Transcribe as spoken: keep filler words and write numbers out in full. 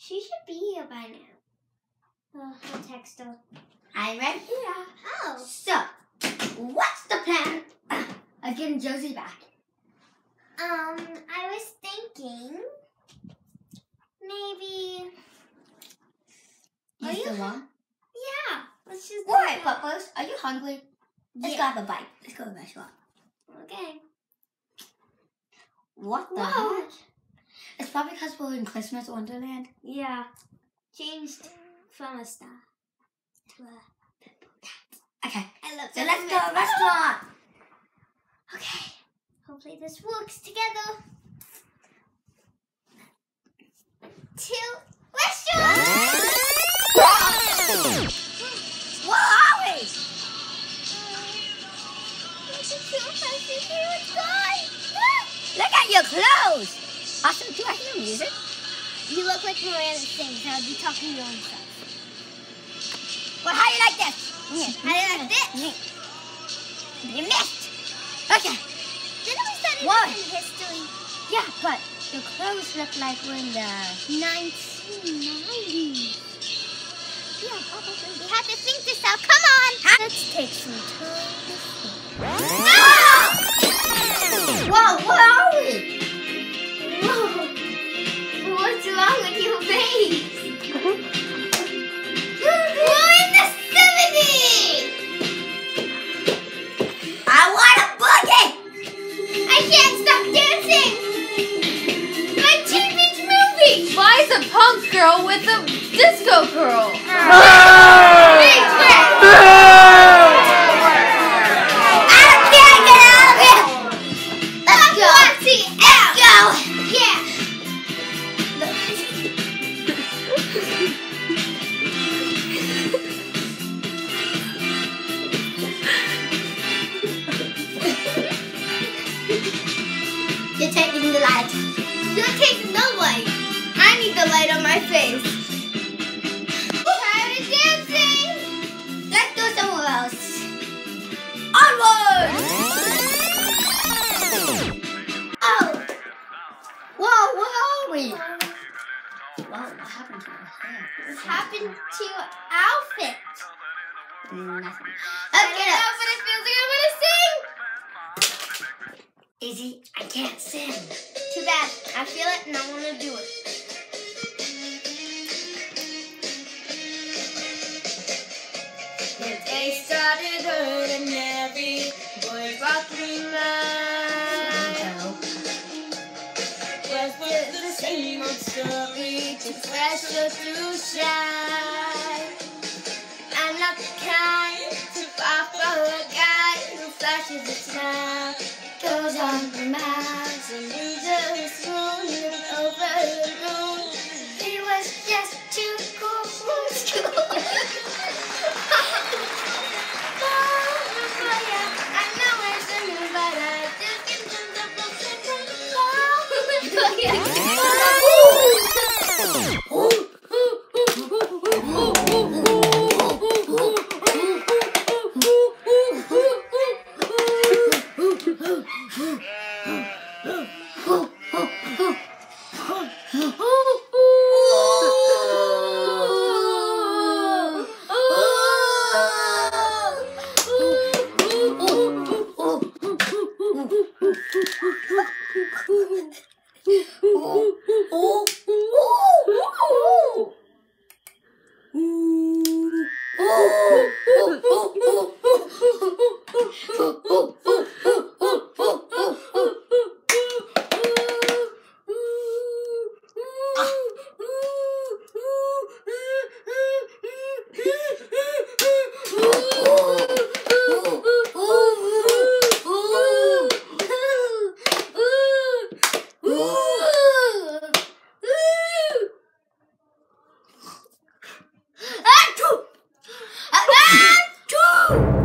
She should be here by now. Oh, I'll text her. I'm right here. Oh. So, what's the plan of getting Josie back? Um, I was thinking maybe. You Are still you- want? Yeah. Let's just. Alright, but first, are you hungry? Let's Yeah. go have a bite. Let's go to the restaurant. Okay. What the Whoa. heck? It's probably because we're in Christmas Wonderland. Yeah. Changed from a star to a purple cat. Okay, I love so let's go to the restaurant. Okay. Hopefully this works together. To restaurant! Where are we? Look at your clothes. Also, do I hear music? You look like Miranda sings. I would be talking your own stuff. Well, how do you like this? How do you like this? You missed. Okay. Didn't we study What? this in history? Yeah, but your clothes look like we're in the... nineteen nineties. Yeah, probably. We have to think this out. Come on. Let's take some time to think. Whoa, where are we? Whoa. What's wrong with your face? We're in the seventies! I want a boogie! I can't stop dancing! My teenage movie! Why is a punk girl with a disco girl? Hey, Fred! I can't get out of here! Let's go! Foxy, Let's go! yeah! You're taking the light. You're taking the light. I need the light on my face. Tired of dancing! Let's go somewhere else. Onward! Oh! Whoa, where are we? Wow, what happened to our hair? What happened to your outfit? Nothing. I Let's don't get know, up. but it feels like I'm gonna sing! Izzy, I can't sing. Too bad. I feel it and I want to do it. The day started early and every boy walking mile was with the same old story to flash or to shine. I'm not the kind to fall for a guy who flashes a smile, goes on for miles and loses swoon over the moon. He was just too cool for school. I know it's a new, but I just get some double Achoo! Achoo!